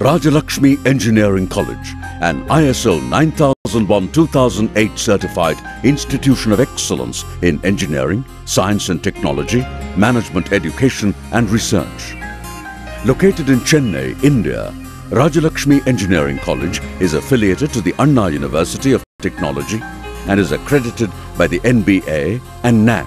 Rajalakshmi Engineering College, an ISO 9001-2008 certified institution of excellence in engineering, science and technology, management education and research. Located in Chennai, India, Rajalakshmi Engineering College is affiliated to the Anna University of Technology and is accredited by the NBA and NAC.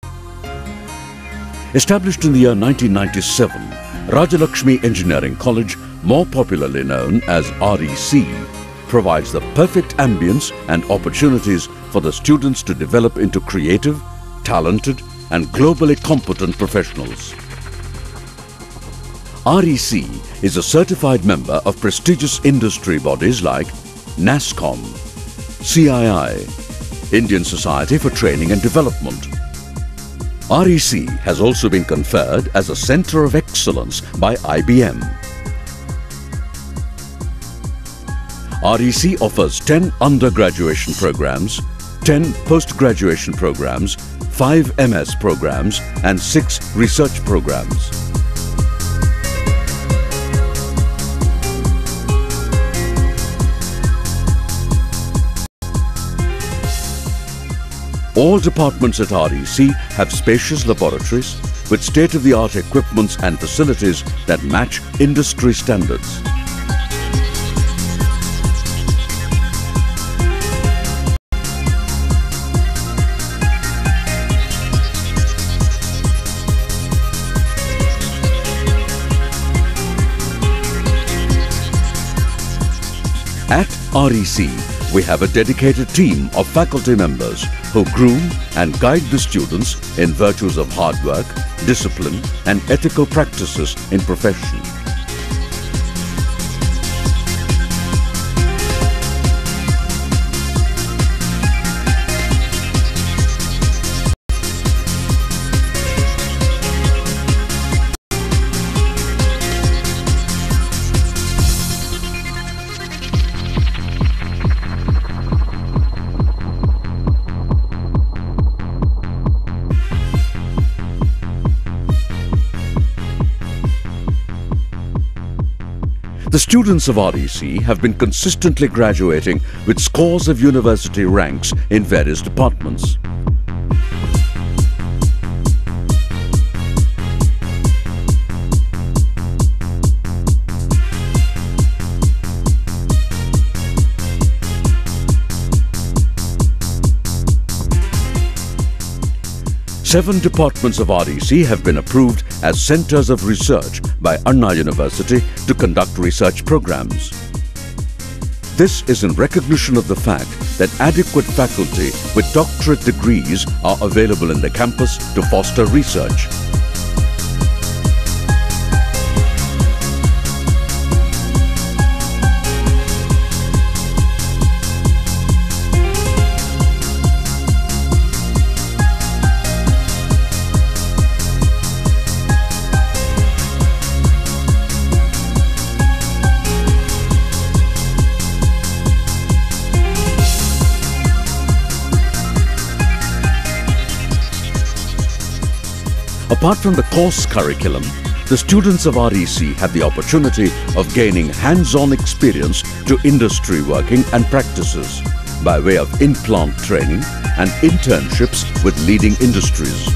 Established in the year 1997, Rajalakshmi Engineering College, more popularly known as REC, provides the perfect ambience and opportunities for the students to develop into creative, talented and globally competent professionals. REC is a certified member of prestigious industry bodies like NASSCOM, CII, Indian Society for Training and Development. REC has also been conferred as a Centre of Excellence by IBM. REC offers 10 undergraduation programs, 10 post-graduation programs, 5 MS programs and 6 research programs. All departments at REC have spacious laboratories with state-of-the-art equipments and facilities that match industry standards. At REC, we have a dedicated team of faculty members who groom and guide the students in virtues of hard work, discipline and ethical practices in profession. The students of REC have been consistently graduating with scores of university ranks in various departments. Seven departments of REC have been approved as centres of research by Anna University to conduct research programs. This is in recognition of the fact that adequate faculty with doctorate degrees are available in the campus to foster research. Apart from the course curriculum, the students of REC have the opportunity of gaining hands-on experience to industry working and practices by way of in-plant training and internships with leading industries.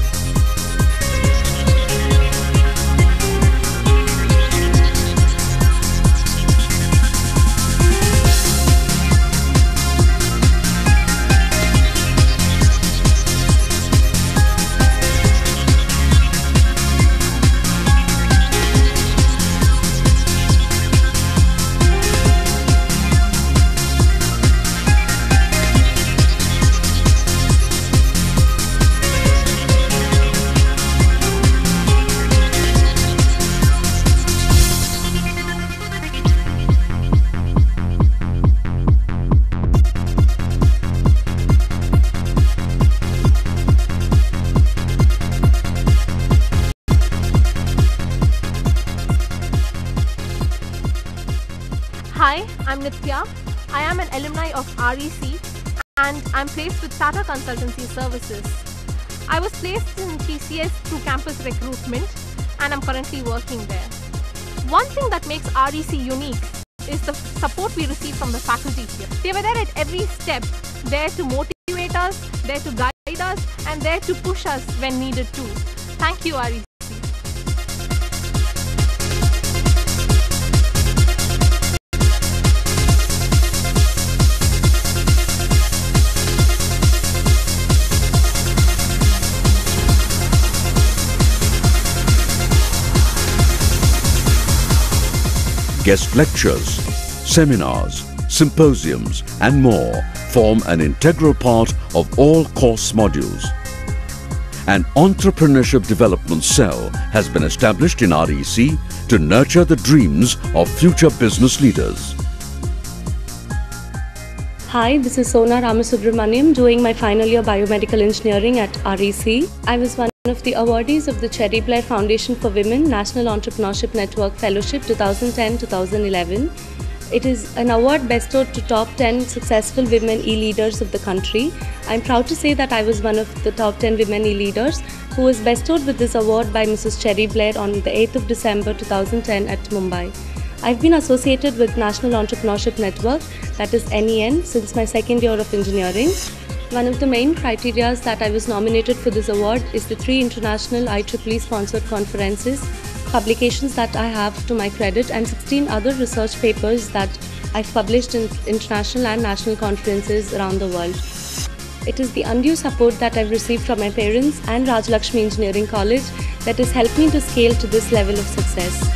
Hi, I'm Nitya. I am an alumni of REC and I'm placed with Tata Consultancy Services. I was placed in TCS through campus recruitment and I'm currently working there. One thing that makes REC unique is the support we receive from the faculty here. They were there at every step, there to motivate us, there to guide us, and there to push us when needed too. Thank you, REC. Guest lectures, seminars, symposiums and more form an integral part of all course modules. An entrepreneurship development cell has been established in REC to nurture the dreams of future business leaders. Hi, this is Sona Ramasubramaniam doing my final year biomedical engineering at REC. I was one of the awardees of the Cherry Blair Foundation for Women National Entrepreneurship Network Fellowship 2010-2011. It is an award bestowed to top 10 successful women e-leaders of the country. I'm proud to say that I was one of the top 10 women e-leaders who was bestowed with this award by Mrs. Cherry Blair on the 8th of December 2010 at Mumbai. I've been associated with National Entrepreneurship Network, that is NEN, since my second year of engineering. One of the main criteria that I was nominated for this award is the 3 international IEEE sponsored conferences, publications that I have to my credit, and 16 other research papers that I've published in international and national conferences around the world. It is the undue support that I've received from my parents and Rajalakshmi Engineering College that has helped me to scale to this level of success.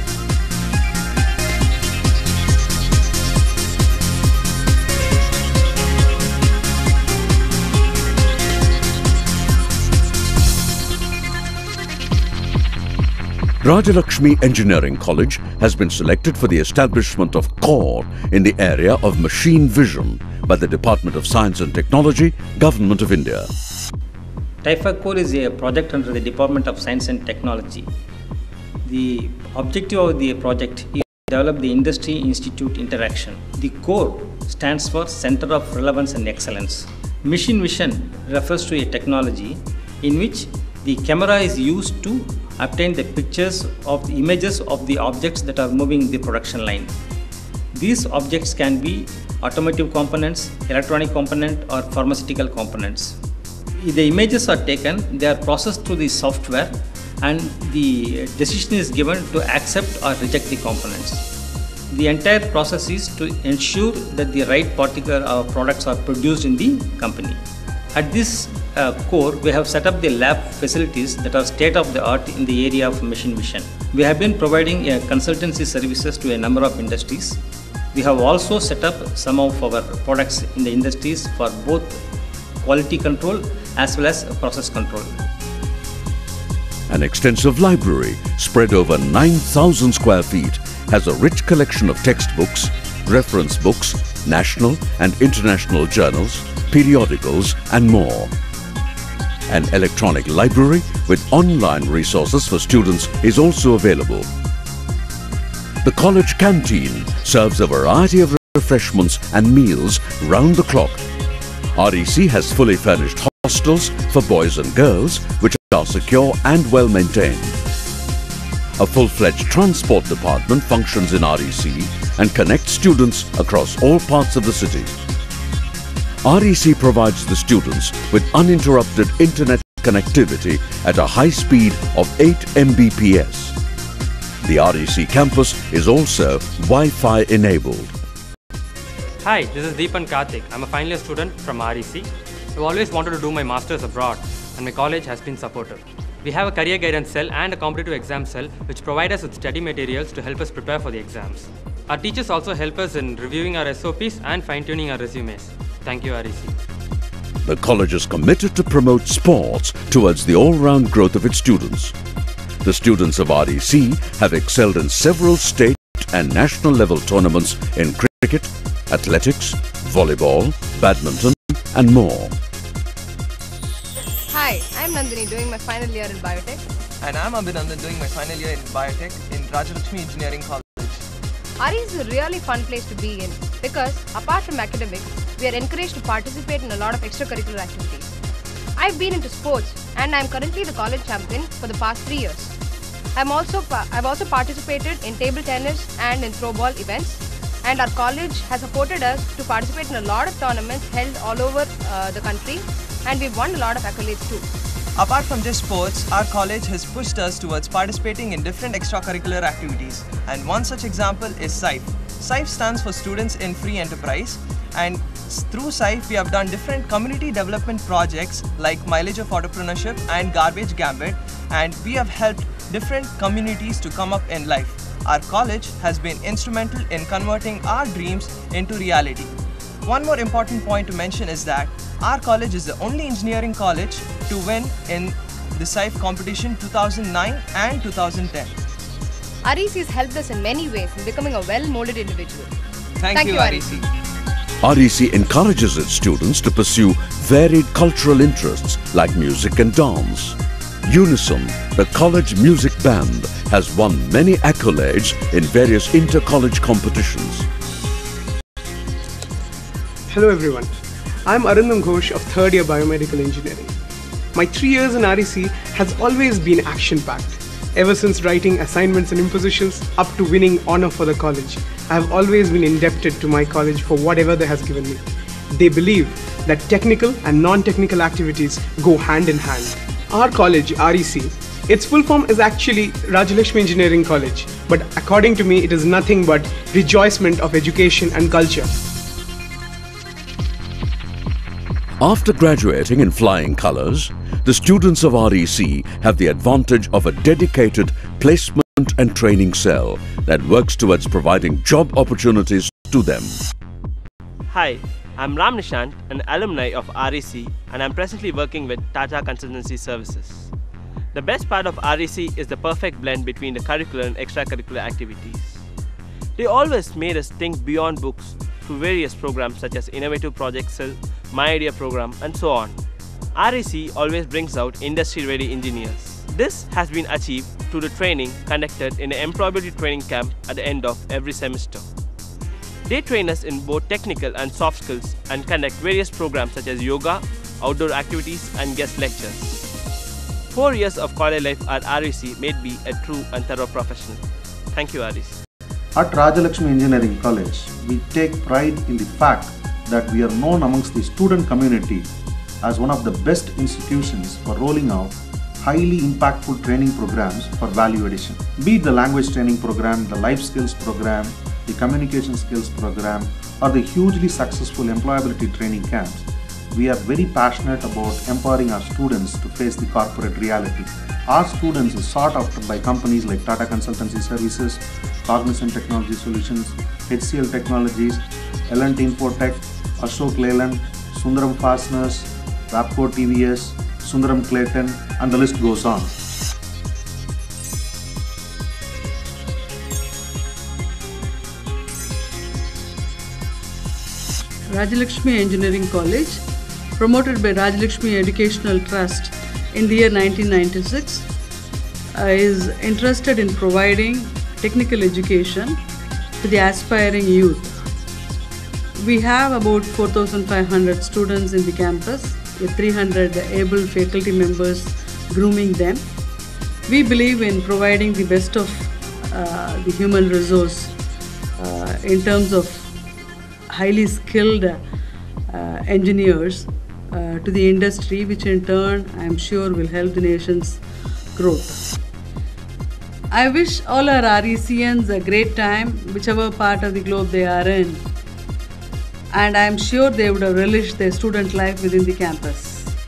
Rajalakshmi Engineering College has been selected for the establishment of core in the area of machine vision by the Department of Science and Technology, Government of India. TIFA Core is a project under the Department of Science and Technology. The objective of the project is to develop the industry institute interaction. The core stands for Center of Relevance and Excellence. Machine vision refers to a technology in which the camera is used to obtain the pictures of the images of the objects that are moving in the production line. These objects can be automotive components, electronic component or pharmaceutical components. If the images are taken, they are processed through the software and the decision is given to accept or reject the components. The entire process is to ensure that the right particular products are produced in the company. At this core, we have set up the lab facilities that are state-of-the-art in the area of machine vision. We have been providing consultancy services to a number of industries. We have also set up some of our products in the industries for both quality control as well as process control. An extensive library spread over 9,000 square feet has a rich collection of textbooks, reference books, national and international journals, periodicals and more. An electronic library with online resources for students is also available. The college canteen serves a variety of refreshments and meals round the clock. REC has fully furnished hostels for boys and girls which are secure and well maintained. A full-fledged transport department functions in REC and connects students across all parts of the city. REC provides the students with uninterrupted internet connectivity at a high speed of 8 Mbps. The REC campus is also Wi-Fi enabled. Hi, this is Deepan Karthik. I'm a final year student from REC. I've always wanted to do my masters abroad and my college has been supportive. We have a career guidance cell and a competitive exam cell which provide us with study materials to help us prepare for the exams. Our teachers also help us in reviewing our SOPs and fine-tuning our resumes. Thank you, REC. The college is committed to promote sports towards the all-round growth of its students. The students of REC have excelled in several state and national level tournaments in cricket, athletics, volleyball, badminton and more. Hi, I'm Nandini doing my final year in biotech. And I'm Abhinandan doing my final year in biotech in Rajalakshmi Engineering College. RE is a really fun place to be in because apart from academics, we are encouraged to participate in a lot of extracurricular activities. I've been into sports and I'm currently the college champion for the past 3 years. I've also participated in table tennis and in throwball events, and our college has supported us to participate in a lot of tournaments held all over the country, and we've won a lot of accolades too. Apart from just sports, our college has pushed us towards participating in different extracurricular activities, and one such example is SIFE. SIFE stands for Students in Free Enterprise, and through SIFE we have done different community development projects like Mileage of Entrepreneurship and Garbage Gambit, and we have helped different communities to come up in life. Our college has been instrumental in converting our dreams into reality. One more important point to mention is that our college is the only engineering college to win in the SIFE competition 2009 and 2010. REC has helped us in many ways in becoming a well-molded individual. Thank you, REC. REC encourages its students to pursue varied cultural interests like music and dance. Unison, the college music band, has won many accolades in various inter-college competitions. Hello everyone, I'm Arundam Ghosh of 3rd year Biomedical Engineering. My 3 years in REC has always been action-packed. Ever since writing assignments and impositions up to winning honor for the college, I have always been indebted to my college for whatever they has given me. They believe that technical and non-technical activities go hand in hand. Our college, REC, its full form is actually Rajalakshmi Engineering College, but according to me it is nothing but rejoicement of education and culture. After graduating in flying colours, the students of REC have the advantage of a dedicated placement and training cell that works towards providing job opportunities to them. Hi, I'm Ram Nishant, an alumni of REC, and I'm presently working with Tata Consultancy Services. The best part of REC is the perfect blend between the curricular and extracurricular activities. They always made us think beyond books through various programs such as Innovative Project Cell, My Idea program, and so on. REC always brings out industry-ready engineers. This has been achieved through the training conducted in an employability training camp at the end of every semester. They train us in both technical and soft skills and conduct various programs such as yoga, outdoor activities, and guest lectures. 4 years of college life at REC made me a true and thorough professional. Thank you, REC. At Rajalakshmi Engineering College, we take pride in the fact that we are known amongst the student community as one of the best institutions for rolling out highly impactful training programs for value addition. Be it the language training program, the life skills program, the communication skills program, or the hugely successful employability training camps, we are very passionate about empowering our students to face the corporate reality. Our students is sought after by companies like Tata Consultancy Services, Cognizant Technology Solutions, HCL Technologies, L&T Infotech, Ashok Leyland, Sundaram Fasteners, Rapco TVS, Sundaram Clayton, and the list goes on. Rajalakshmi Engineering College, promoted by Rajalakshmi Educational Trust in the year 1996, is interested in providing technical education to the aspiring youth. We have about 4,500 students in the campus with 300 able faculty members grooming them. We believe in providing the best of the human resource in terms of highly skilled engineers to the industry, which in turn I am sure will help the nation's growth. I wish all our RECians a great time, whichever part of the globe they are in, and I am sure they would have relished their student life within the campus.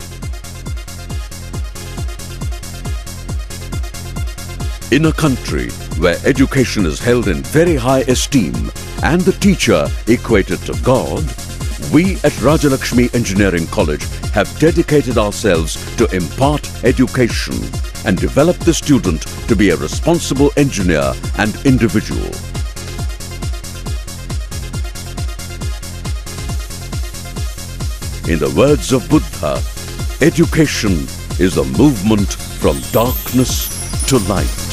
In a country where education is held in very high esteem and the teacher equated to God, we at Rajalakshmi Engineering College have dedicated ourselves to impart education and develop the student to be a responsible engineer and individual. In the words of Buddha, education is a movement from darkness to light.